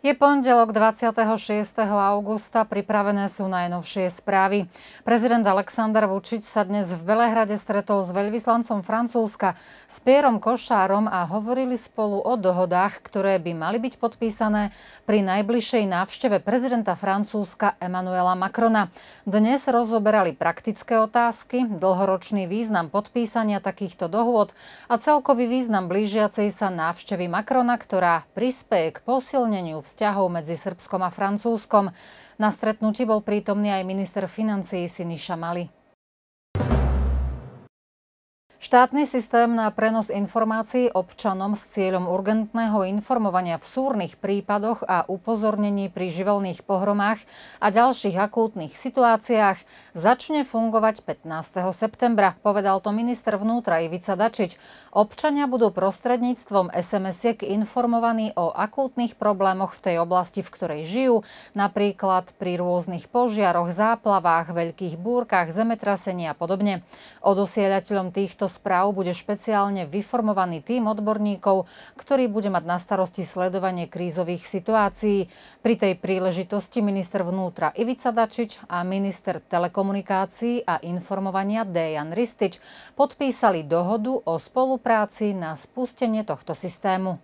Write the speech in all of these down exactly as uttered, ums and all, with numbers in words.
Je pondelok dvadsiateho šiesteho augusta, pripravené sú najnovšie správy. Prezident Alexander Vučić sa dnes v Belehrade stretol s veľvyslancom Francúzska, s Pierrom Košárom a hovorili spolu o dohodách, ktoré by mali byť podpísané pri najbližšej návšteve prezidenta Francúzska Emmanuela Macrona. Dnes rozoberali praktické otázky, dlhoročný význam podpísania takýchto dohôd a celkový význam blížiacej sa návštevy Macrona, ktorá prispeje k posilneniu vzťahov medzi Srbskom a Francúzskom. Na stretnutí bol prítomný aj minister financií Siniša Mali. Štátny systém na prenos informácií občanom s cieľom urgentného informovania v súrnych prípadoch a upozornení pri živelných pohromách a ďalších akútnych situáciách začne fungovať pätnásteho septembra, povedal to minister vnútra Ivica Dačić. Občania budú prostredníctvom es em esiek informovaní o akútnych problémoch v tej oblasti, v ktorej žijú, napríklad pri rôznych požiaroch, záplavách, veľkých búrkach, zemetrasení a podobne. Odosielateľom týchto správ bude špeciálne vyformovaný tím odborníkov, ktorý bude mať na starosti sledovanie krízových situácií. Pri tej príležitosti minister vnútra Ivica Dačić a minister telekomunikácií a informovania Dejan Ristić podpísali dohodu o spolupráci na spustenie tohto systému.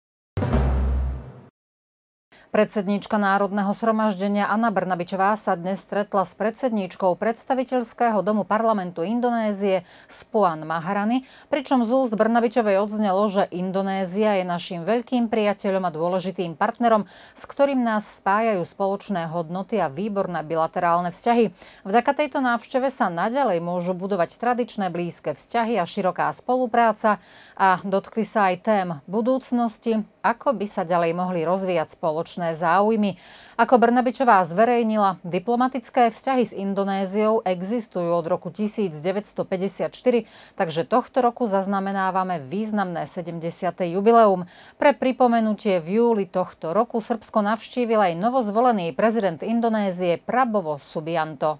Predsedníčka Národného zhromaždenia Ana Brnabićová sa dnes stretla s predsedníčkou predstaviteľského domu parlamentu Indonézie s Puan Maharani, pričom z úst Brnabićovej odznelo, že Indonézia je naším veľkým priateľom a dôležitým partnerom, s ktorým nás spájajú spoločné hodnoty a výborné bilaterálne vzťahy. Vďaka tejto návšteve sa naďalej môžu budovať tradičné blízke vzťahy a široká spolupráca a dotkli sa aj tém budúcnosti, ako by sa ďalej mohli rozvíjať spoločné záujmy. Ako Brnabićová zverejnila, diplomatické vzťahy s Indonéziou existujú od roku devätnásťstopäťdesiatštyri, takže tohto roku zaznamenávame významné sedemdesiate jubileum. Pre pripomenutie v júli tohto roku Srbsko navštívil aj novozvolený prezident Indonézie Prabowo Subianto.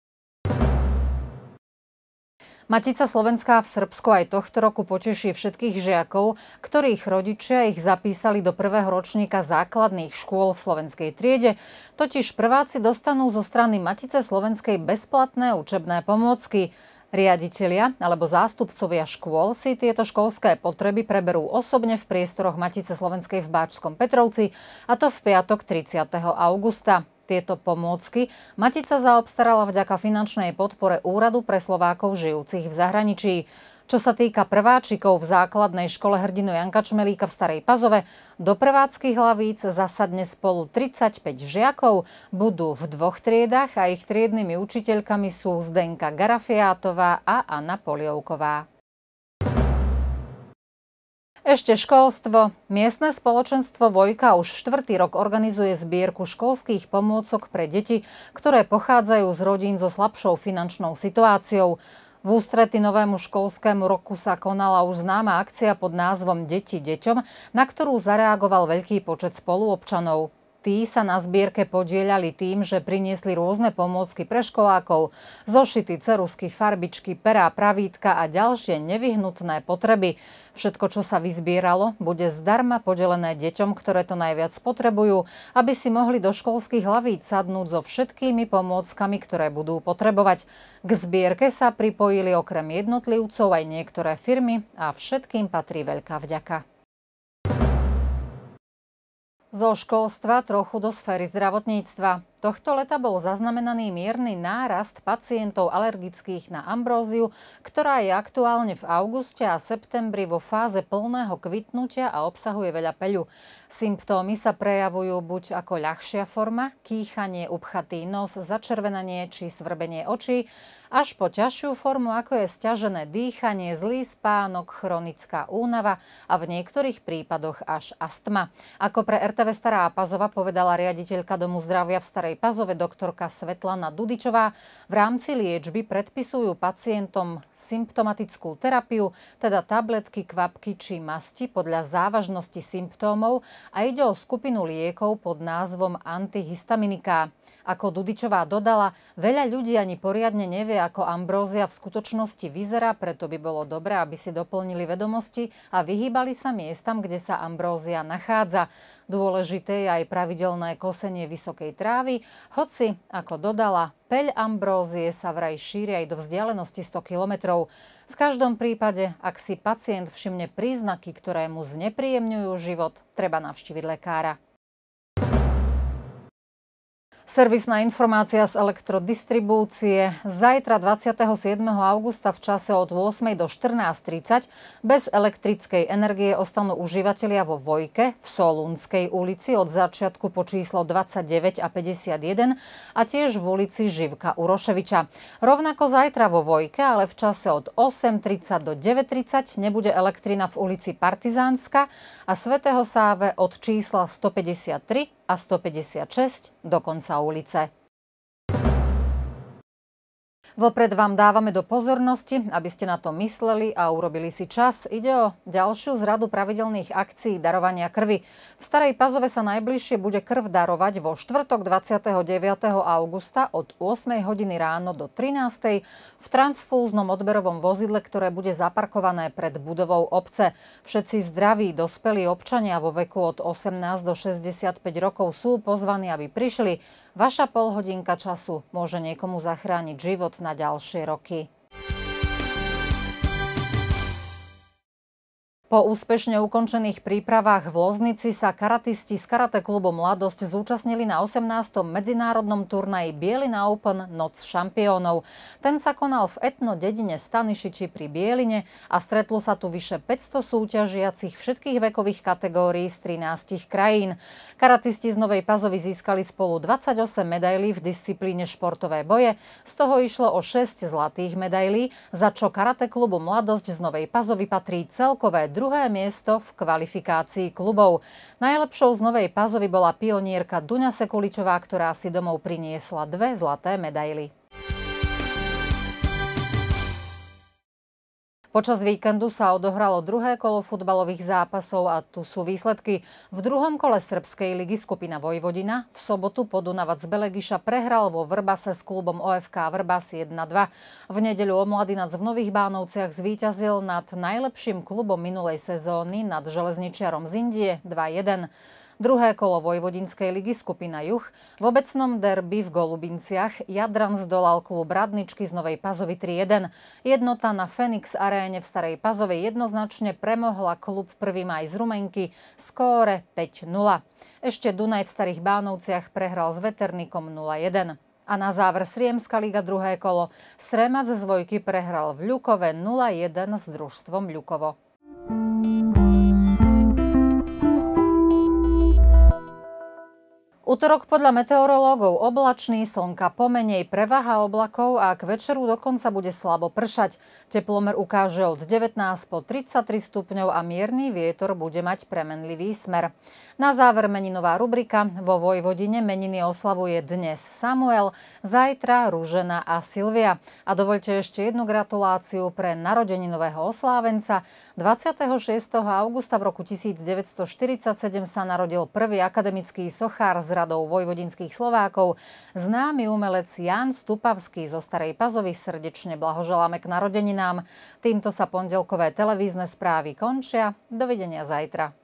Matica slovenská v Srbsku aj tohto roku poteší všetkých žiakov, ktorých rodičia ich zapísali do prvého ročníka základných škôl v slovenskej triede. Totiž prváci dostanú zo strany Matice slovenskej bezplatné učebné pomôcky. Riaditelia alebo zástupcovia škôl si tieto školské potreby preberú osobne v priestoroch Matice slovenskej v Báčskom Petrovci, a to v piatok tridsiateho augusta. Tieto pomôcky Matica zaobstarala vďaka finančnej podpore Úradu pre Slovákov žijúcich v zahraničí. Čo sa týka prváčikov v základnej škole hrdinu Janka Čmelíka v Starej Pazove, do prevádzkych hlavíc zasadne spolu tridsaťpäť žiakov, budú v dvoch triedách a ich triednymi učiteľkami sú Zdenka Garafiátová a Anna Polievková. Ešte školstvo. Miestne spoločenstvo Vojka už štvrtý rok organizuje zbierku školských pomôcok pre deti, ktoré pochádzajú z rodín so slabšou finančnou situáciou. V ústrety novému školskému roku sa konala už známa akcia pod názvom Deti deťom, na ktorú zareagoval veľký počet spoluobčanov. Tí sa na zbierke podieľali tým, že priniesli rôzne pomôcky pre školákov, zošity, ceruzky, farbičky, perá, pravítka a ďalšie nevyhnutné potreby. Všetko, čo sa vyzbieralo, bude zdarma podelené deťom, ktoré to najviac potrebujú, aby si mohli do školských hlavíc sadnúť so všetkými pomôckami, ktoré budú potrebovať. K zbierke sa pripojili okrem jednotlivcov aj niektoré firmy a všetkým patrí veľká vďaka. Zo školstva trochu do sféry zdravotníctva. Tohto leta bol zaznamenaný mierny nárast pacientov alergických na ambróziu, ktorá je aktuálne v auguste a septembri vo fáze plného kvitnutia a obsahuje veľa peľu. Symptómy sa prejavujú buď ako ľahšia forma, kýchanie, upchatý nos, začervenanie či svrbenie očí, až po ťažšiu formu, ako je sťažené dýchanie, zlý spánok, chronická únava a v niektorých prípadoch až astma. Ako pre er té vé Stará Pazova povedala riaditeľka Domu zdravia v Starej Starej Pazove doktorka Svetlana Dudičová. V rámci liečby predpisujú pacientom symptomatickú terapiu, teda tabletky, kvapky či masti podľa závažnosti symptómov a ide o skupinu liekov pod názvom antihistaminika. Ako Dudičová dodala, veľa ľudí ani poriadne nevie, ako ambrózia v skutočnosti vyzerá, preto by bolo dobré, aby si doplnili vedomosti a vyhýbali sa miestam, kde sa ambrózia nachádza. Dôležité je aj pravidelné kosenie vysokej trávy, hoci, ako dodala, peľ ambrózie sa vraj šíri aj do vzdialenosti sto kilometrov. V každom prípade, ak si pacient všimne príznaky, ktoré mu znepríjemňujú život, treba navštíviť lekára. Servisná informácia z elektrodistribúcie. Zajtra dvadsiateho siedmeho augusta v čase od ôsmej do štrnásť tridsať bez elektrickej energie ostanú užívateľia vo Vojke v Solúnskej ulici od začiatku po číslo dvadsaťdeväť a päťdesiatjeden a tiež v ulici Živka Uroševiča. Rovnako zajtra vo Vojke, ale v čase od osem tridsať do deväť tridsať nebude elektrina v ulici Partizánska a Svätého Sáve od čísla stopäťdesiattri a stopäťdesiatšesť do konca ulice. Vopred vám dávame do pozornosti, aby ste na to mysleli a urobili si čas. Ide o ďalšiu z radu pravidelných akcií darovania krvi. V Starej Pazove sa najbližšie bude krv darovať vo štvrtok dvadsiateho deviateho augusta od ôsmej hodiny ráno do trinástej v transfúznom odberovom vozidle, ktoré bude zaparkované pred budovou obce. Všetci zdraví, dospelí občania vo veku od osemnásť do šesťdesiatpäť rokov sú pozvaní, aby prišli. Vaša polhodinka času môže niekomu zachrániť život na ďalšie roky. Po úspešne ukončených prípravách v Loznici sa karatisti z karate klubu Mladosť zúčastnili na osemnástom medzinárodnom turnaji Bielina Open Noc šampiónov. Ten sa konal v etnodedine Stanišiči pri Bieline a stretlo sa tu vyše päťsto súťažiacich všetkých vekových kategórií z trinástich krajín. Karatisti z Novej Pazovy získali spolu dvadsaťosem medailí v disciplíne športové boje, z toho išlo o šesť zlatých medailí, za čo karate klubu Mladosť z Novej Pazovy patrí celkové druhé miesto v kvalifikácii klubov. Najlepšou z Novej Pazovy bola pionierka Duňa Sekuličová, ktorá si domov priniesla dve zlaté medaily. Počas víkendu sa odohralo druhé kolo futbalových zápasov a tu sú výsledky. V druhom kole srbskej ligy skupina Vojvodina v sobotu Podunavac z Belegiša prehral vo Vrbase s klubom ó ef ká Vrbas jedna dva. V nedeľu Omladinac v Nových Bánovciach zvíťazil nad najlepším klubom minulej sezóny, nad železničiarom z Indie dva jeden. Druhé kolo Vojvodinskej ligy skupina Juh. V obecnom derby v Golubinciach Jadran zdolal klub Radničky z Novej Pazovy tri jeden. Jednota na Fenix aréne v Starej Pazove jednoznačne premohla klub Prvý maj z Rumenky skóre päť nula. Ešte Dunaj v Starých Bánovciach prehral s Veternikom nula jeden. A na záver Sriemska liga druhé kolo. Sremac z Vojky prehral v Ľukove nula jeden s družstvom Ľukovo. Utorok podľa meteorológov oblačný, slnka pomenej, prevaha oblakov a k večeru dokonca bude slabo pršať. Teplomer ukáže od devätnásť po tridsaťtri stupňov a mierny vietor bude mať premenlivý smer. Na záver meninová rubrika. Vo Vojvodine meniny oslavuje dnes Samuel, zajtra Ružena a Silvia. A dovoľte ešte jednu gratuláciu pre narodeninového oslávenca. dvadsiateho šiesteho augusta v roku tisícdeväťstoštyridsaťsedem sa narodil prvý akademický sochár z radou vojvodinských Slovákov. Známy umelec Ján Stupavský zo Starej Pazovy, srdečne blahoželáme k narodeninám. Týmto sa pondelkové televízne správy končia. Dovidenia zajtra.